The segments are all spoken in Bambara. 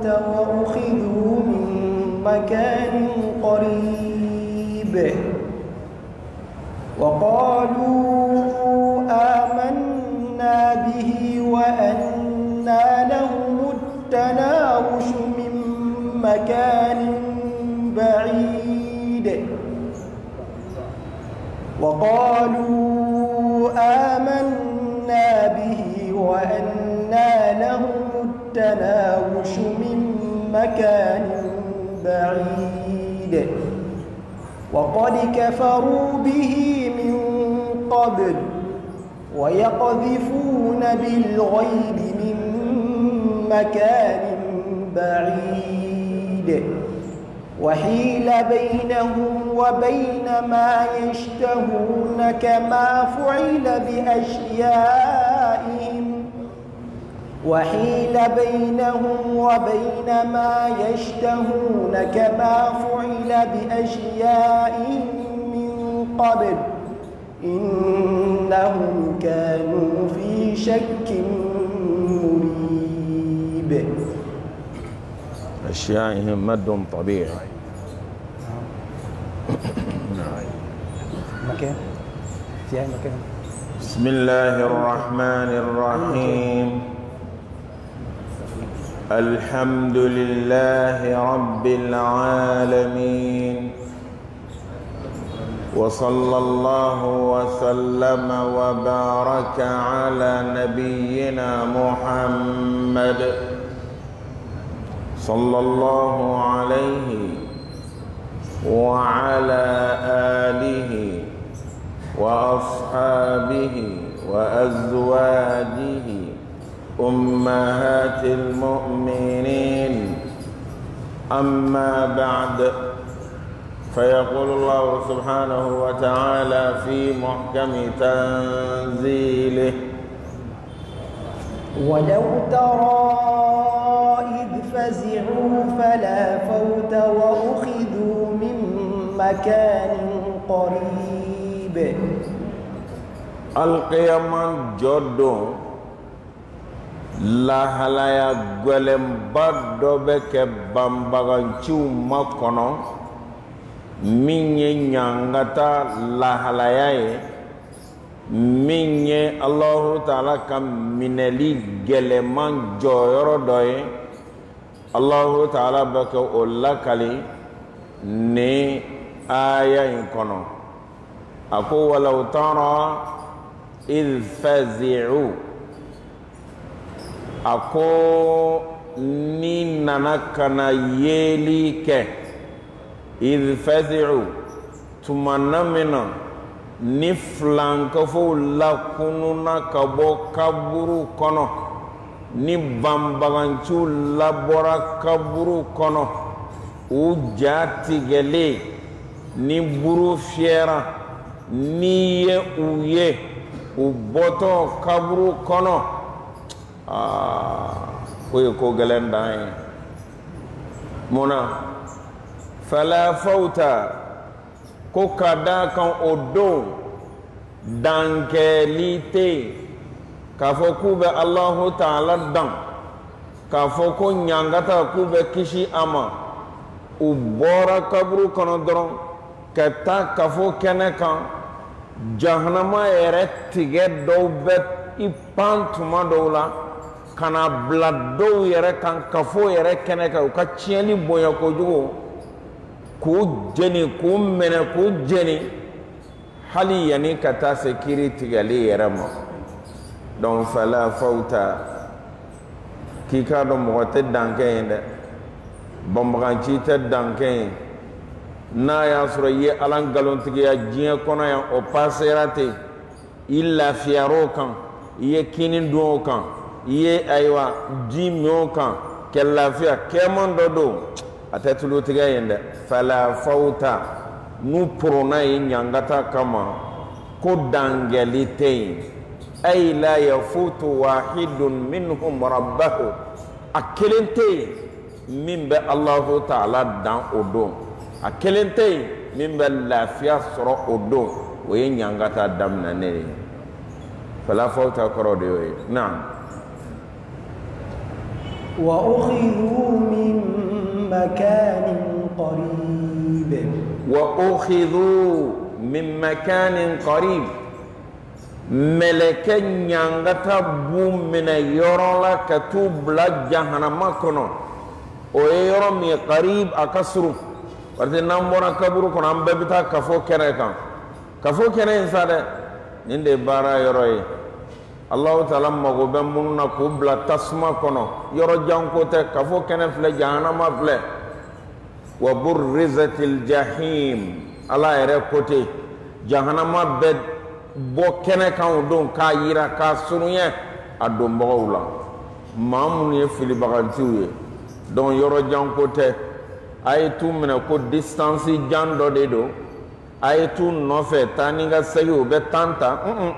فوت وأخذوا من مكان قريب وقالوا آمنا به وأنى لهم التناوش من مكان بعيد وقالوا آمنا به وأنى لهم التناوش من مكان بعيد وقد كفروا به من قبل ويقذفون بالغيب من مكان بعيد وحيل بينهم وبين ما يشتهون كما فعل بأشيائهم وحيل بينهم وبين ما يشتهون كما فعل بأشيائهم من قبل إنهم كانوا في شك مريب. أشيائهم مد طبيعي. مكان في أي مكان. بسم الله الرحمن الرحيم. الحمد لله رب العالمين وصلى الله وسلم وبارك على نبينا محمد صلى الله عليه وعلى آله وأصحابه وأزواجه أمهات المؤمنين. أما بعد، فيقول الله سبحانه وتعالى في محكم تنزيله: ولو ترى إذ فزعوا فلا فوت وأخذوا من مكان قريب. القيامة جدو lahalaya gwelemba dɔ bɛ kɛ banbaganciw makɔnɔ min ye ɲangata lahalaya ye, min ye Allahu Taala ka minɛli gɛlɛman jɔyɔrɔ dɔ ye. Allahu Taala bɛ kɛ o lakali ni aya in kɔnɔ. A ko walaw tara idh fazi'u, ako ni nana kana yeli kɛ idh fazi'u tumana mina ni filankafow lakununa ka bɔ kaburu kɔnɔ, ni banbaganciw labɔra kaburu kɔnɔ, u ja tigɛlen ni buru fiyɛra, ni ye u ye u bɔtɔ kaburu kɔnɔ. Ko ye ko gɛlɛn dan ye. Munna fala fawta, ko ka da kan o don dankɛli tɛ yen, k'a fɔ k'u bɛ Allahu Taala dan, k'a fɔ ko ɲangata k'u bɛ kisi a ma. U bɔra kaburu kɔnɔ dɔrɔn ka taa kafo kɛnɛ kan, jahanama yɛrɛ tigɛ dɔw bɛ i pan tuma dɔw la kana bila dɔw yɛrɛ kan kafo yɛrɛ kɛnɛ kan, u ka tiɲɛli bonya kojugu, k'u jeni k'u minɛ k'u jeni hali yanni ka taa se kiri tigɛli yɛrɛ ma. Donc fala fawta, k'i k'a dɔn mɔgɔ tɛ dankɛ ye dɛ, banbaganci tɛ dankɛ ye. N'a y'a sɔrɔ i ye Ala nkalontigiya diɲɛ kɔnɔ yan, o pasera ten, i lafiyar'o kan, i ye kini dun o kan, i ye ayiwa ji min o kan, kɛ lafiya kɛman dɔ don, a tɛ tulu tigɛ yen dɛ. Fala fawta, n'u poronna ye ɲangata kama, ko dangɛli tɛ yen. Ay la yafutu wahidun minhum rabbahu, a kelen tɛ yen min bɛ Allahu Taala dan o don, a kelen tɛ yen min bɛ lafiya sɔrɔ o don, o ye ɲangata daminɛnen ye. Fala fawta kɔrɔ de y'o ye. Naam. وأخذوا من وأخذوا من مكان قريب ملكا ينغتا بوم من يرولا كتوب لا جهنم كنو ويرم قريب أكسرو parce nambona kaburu kono ambe bita kafo kene kan kafo kene insade ninde bara yoroy Allah taala mago be munna ko bla tasma kono yoro janko te kafo kene fle jahannama fle wa burrizatil jahim ala ere kote jahannama be bo kene kan don ka yira ka sunuye adon bawla mamun ye fili bagaltiwe don yoro janko te ay tu mena ko distance jando de do ay tu no fe taninga sayu be tanta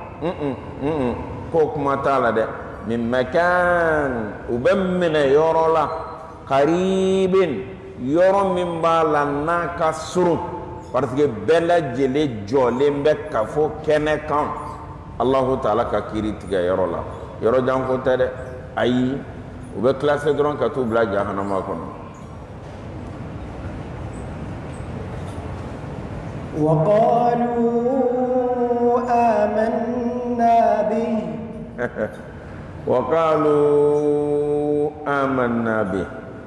ko kuma tala de min makan ubamna yorola qaribin yoro min bala na kasuru parce que bella jele jole mbe kafo kene kan Allah taala ka kiritiga yorola yoro janko tede ay ube classe dron ka tu bla jahannama kono وقالوا آمنا به وقالوا آمنا به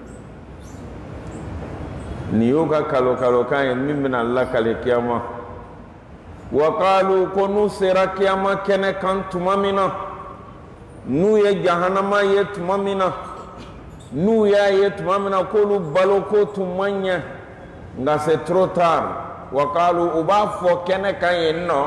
نيوكا كالو كالو كاين من الله كالكياما وقالوا كنو سيرا كياما كنه كان تمامنا نو يا جهنم يا تمامنا نو يا تمامنا كلو بالوكو تمانيا nga c'est trop tard وقالوا أبافو كنك ينو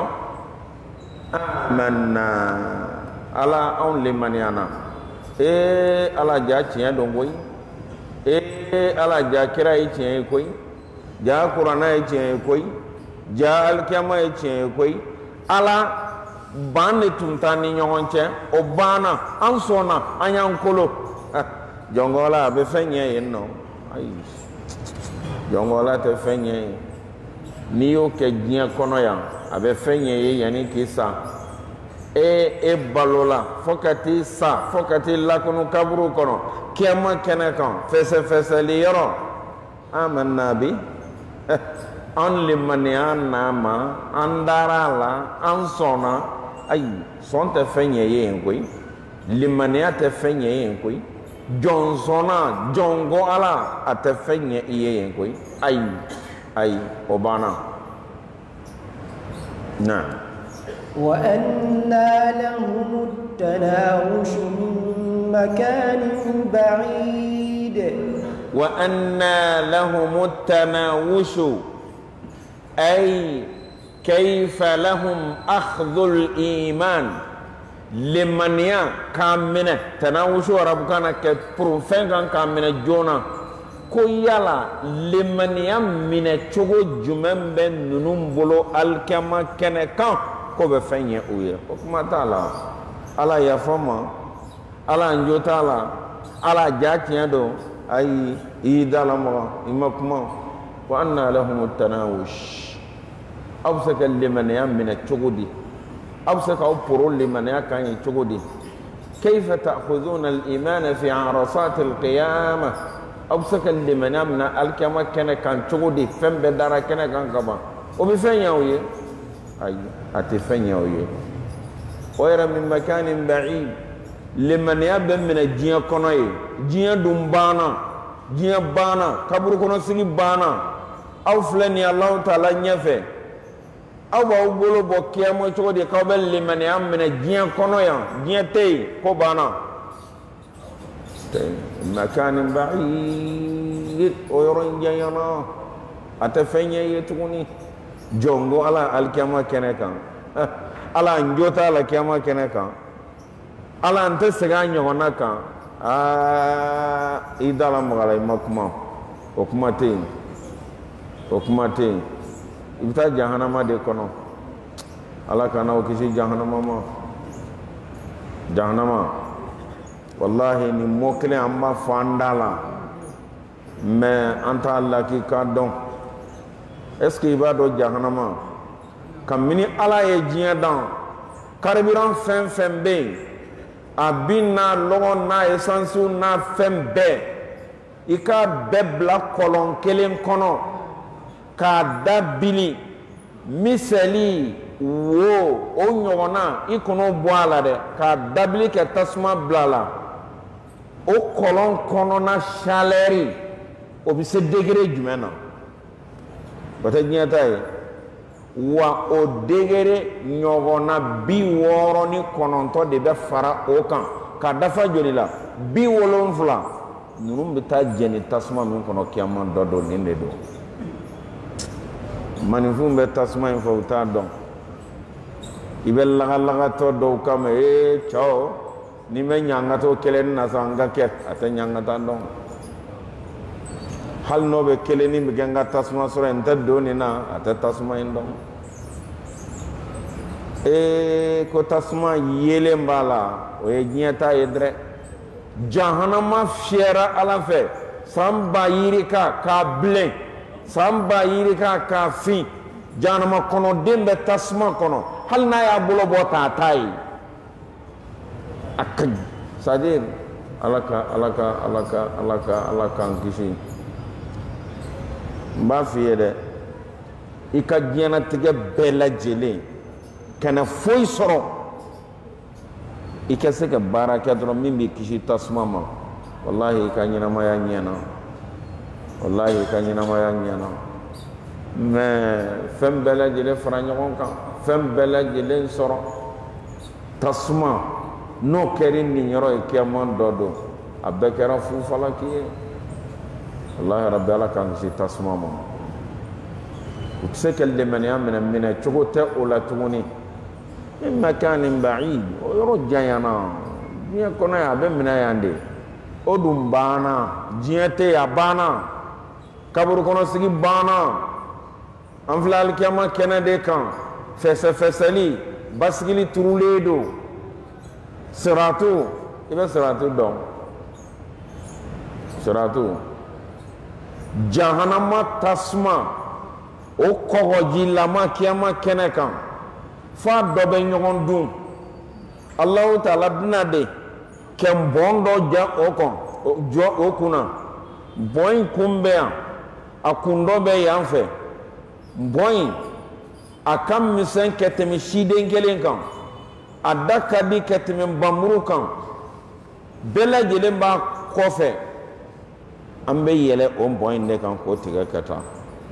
آمنا على أون لمن يانا على جاكيا دونغوي على جاكرا يتيا يكوي جا قرانا يتيا يكوي جا الكيما يتيا يكوي على بان تمتاني نيونچه obana ansona anyankolo jongola be fenye yenno ay jongola te fenye ni yo ke gien kono ya abe fenye ye yani kisa e balola fokati sa fokati la kono kaburu kono kema kenekan fese li yoro amanna bi an limaniya nama andarala ansona ay son te fenye ye ngoi limaniya te fenye ye ngoi jonsona jongo ala ate fenye ye ngoi ay obana na وأنى لهم التناوش من مكان بعيد وأنى لهم التناوش أي كيف لهم أخذ الإيمان لمن كامنة تناوش وربكنا كبروفين كامنة جونا koyala lemaniya minɛ cogo jumɛn bɛ ninnu bolo alikiyama kɛnɛ kan ko bɛ fɛn ɲɛ u ye o kuma t'a la ala yafa ma ala njo t'a la ala ja tiɲɛ don ayi i y'i da lamaga i ma kuma wa anna lahum tanawush aw bɛ se ka lemaniya minɛ cogo di aw bɛ se k'aw poro lemaniya kan ye cogo di kayfa ta'khudhuna al-imana fi arasat al-qiyamah aw bɛ se ka limaniya minɛ alikiyama kɛnɛ kan cogo di fɛn bɛɛ dara kɛnɛ kan ka ban o bɛ fɛn ɲɛ o ye ayi a tɛ fɛn ɲɛ o ye o yɛrɛ min makanin ba'id limaniya bɛ minɛ diɲɛ kɔnɔ ye diɲɛ dun banna diɲɛ banna kaburu kɔnɔ sigi banna aw filɛ nin ye Alahu Taala ɲɛfɛ aw b'aw bolo bɔ kiyama cogo di k'aw bɛ limaniya minɛ diɲɛ kɔnɔ yan diɲɛ tɛ yen ko banna مكان بعيد ويرون جينا أتفني يتوني جونغو على الكيما كنكا على أنجوتا على الكيما كنكا على أنت سجاني هناك إذا لم غالي مكما وكماتين إبتا جهنم دي كنو على كنا وكشي جهنم ما جهنم wallahi ni mokle amma fandala mais anta Allah ki ka don est-ce que iba do jahannama kamini ala ye jiya dan carburant fem be abina logon na essence na fem be ika bebla kolon kelen kono k'a da bili misali wo o ɲɔgɔnna i kɔnɔ bɔ a la dɛ k'a dabili kɛ tasuma bila la o kɔlɔn kɔnɔna chaleur o bɛ se degré jumɛn na o tɛ diɲɛ ta ye wa o degré ɲɔgɔnna 69 de bɛ fara o kan ka dafa joli la 70 ninnu bɛ taa jɛni tasuma min kɔnɔ kiyama dɔ don nin de don maninfinw bɛ tasuma in fɛ u t'a dɔn i bɛ lagalagatɔ dɔw kama cɛw ni bɛ ɲangatɔ kelen na sa n ka kɛ a tɛ ɲangata dɔn hali n'o bɛ kelen ni bɛ kɛ n ka tasuma sɔrɔ n tɛ don nin na a tɛ tasuma in dɔn ko tasuma yelen b'a la o ye diɲɛ ta ye dɛrɛ jahanama fiyɛra ala fɛ san ba yirika k'a bilen san ba yirika k'a fin jahanama kɔnɔden bɛ tasuma kɔnɔ hali n'a y'a bolo bɔ k'a ta ye a ka ɲi c'est-à-dire ala k'an kisi n b'a f'i ye dɛ i ka diɲɛlatigɛ bɛɛ lajɛlen kana foyi sɔrɔ i ka se ka baara kɛ dɔrɔn min b'i kisi tasuma ma wallahi i ka ɲɛnamaya ɲɛna wallahi i ka ɲɛnamaya ɲɛna mais fɛn bɛɛ lajɛlen fara ɲɔgɔn kan fɛn bɛɛ lajɛlen sɔrɔ tasuma n'o kɛra nin yɔrɔ ye kiyama dɔ don a bɛɛ kɛra fufalaki ye wallahi rabbi ala k'an kisi tasuma ma u tɛ se ka lemaniya minɛ cogo tɛ o la tuguni min makanin ba'id o yɔrɔ janyana diɲɛ kɔnɔ yan a bɛ minɛ yan de o dun banna diɲɛ tɛ yen a banna kaburu kɔnɔ sigi banna an filɛ alikiyama kɛnɛ de kan fɛsɛfɛsɛli basigili turulen don siratu i bɛ siratu dɔn siratu jahanama tasuma o kɔgɔjilama kiyama kɛnɛ kan f'a dɔ bɛ ɲɔgɔn dun Allahu Taala bɛna de kɛ bɔn dɔ ja o kan jɔ o kunna bɔn in kun bɛ yan a kun dɔ bɛ yan fɛ bɔn in a ka misɛn ka tɛmɛ siden kelen kan a da ka di ka tɛmɛ banburu kan bɛɛ lajɛlen b'a kɔfɛ an bɛ yɛlɛ o bɔn in de kan k'o tigɛ ka taa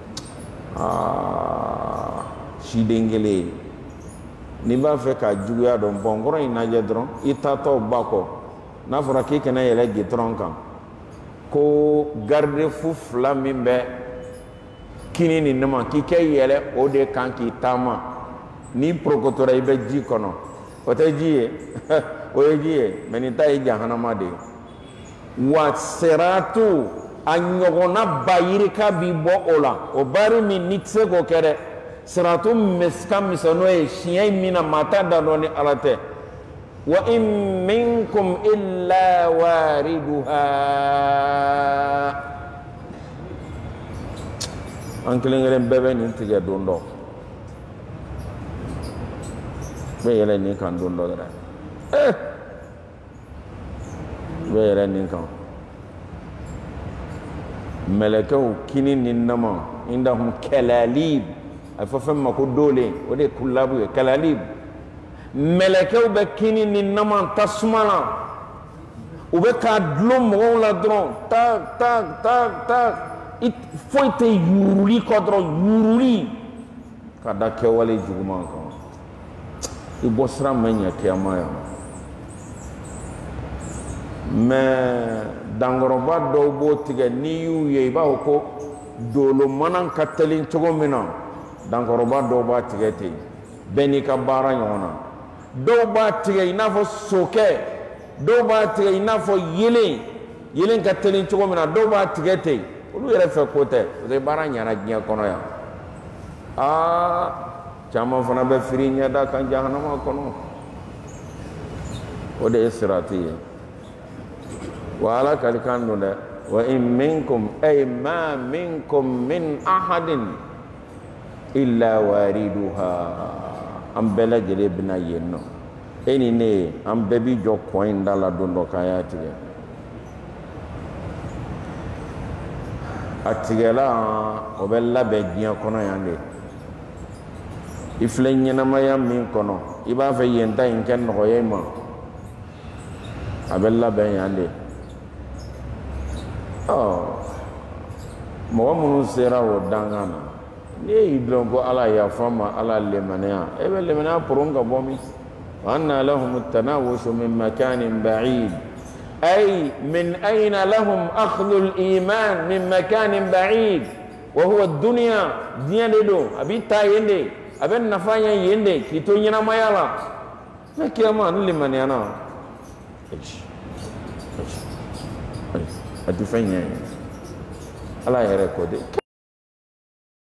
siden kelen n'i b'a fɛ ka juguya dɔn bɔnkɔrɔ in lajɛ dɔrɔn i taatɔ ba kɔ n'a fɔra k'i kana yɛlɛ gitɔrɔn kan ko garde-fou 2 min bɛ kini ni nama k'i kɛ yɛlɛ o de kan k'i taama n'i porokotora i bɛ ji kɔnɔ o tɛ ji ye o ye ji ye mɛ nin ta ye jahanama de ye wa siratu a ɲɔgɔnna bayirika b'i bɔ o la o bari min n'i tɛ se k'o kɛ dɛ siratu ka misɛn n'o ye siɲɛ in min na maa t'a da dɔn ni ala tɛ wa in minkum illa wariduha an kelen kelen bɛɛ bɛ nin tigɛ don dɔ bɛ yɛlɛ nin kan don dɔ dɛrɛ bɛ yɛlɛ nin kan mɛlɛkɛw kini ni nama indahum kalalib a fɔ fɛn ma ko dolen o de ye kulabu ye kalalib mɛlɛkɛw bɛ kini ni nama tasuma la u bɛ k'a dulon mɔgɔw la dɔrɔn tak tak tak tak foyi tɛ yuruli kɔ dɔrɔn yuruli ka da kɛwale juguman kan i bɔ sira ma ɲɛ kiyama yan mais dankɔrɔba dɔw b'o tigɛ n'i y'u ye i b'a fɔ ko dolo mana ka teli cogo min na dankɔrɔba dɔw b'a tigɛ ten bɛɛ n'i ka baara ɲɔgɔn na dɔw b'a tigɛ i n'a fɔ sokɛ dɔw b'a tigɛ i n'a fɔ yelen ka teli cogo min na dɔw b'a tigɛ ten olu yɛrɛ fɛ ko tɛ parce que baara ɲɛna diɲɛ kɔnɔ yan caman fana bɛ firi ɲɛda kan jahanama kɔnɔ o de ye sirati ye wa ala kalikan don dɛ wa in minkum ay ma minkum min ahadin illa wariduha an bɛɛ lajɛlen bɛna yen nɔ e ni ne an bɛɛ bi jɔ kɔn in da la don dɔ k'a y'a tigɛ atigela o bɛ labɛn diɲɛ kɔnɔ yan de i filɛ ɲɛnamaya min kɔnɔ i b'a fɛ yen ta in kɛ nɔgɔya i ma a bɛ labɛn yan de mɔgɔ minnu sera o dangan na n'i y'i dɔn ko ala yafa ma ala lemaniya e bɛ lemaniya poron ka bɔ min wa anna lahum at-tanawushu min makanin ba'id ay min ayna lahum akhdhu al-iman min makanin ba'id wa huwa ad-dunya diɲɛ de don a bɛ taa yen de a bɛ nafa ɲɛ yen de k'i to ɲɛnamaya la na kiyama ni lemaniya na a tɛ fɛn ɲɛ ala yɛrɛ ko de